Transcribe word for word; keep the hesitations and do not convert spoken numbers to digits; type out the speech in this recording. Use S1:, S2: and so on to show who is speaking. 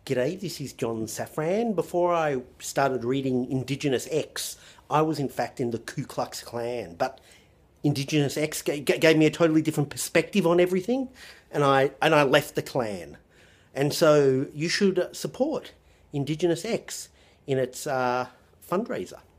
S1: G'day, this is John Safran. Before I started reading IndigenousX, I was in fact in the Ku Klux Klan, but IndigenousX g- gave me a totally different perspective on everything, and I and I left the Klan. And so you should support IndigenousX in its uh, fundraiser.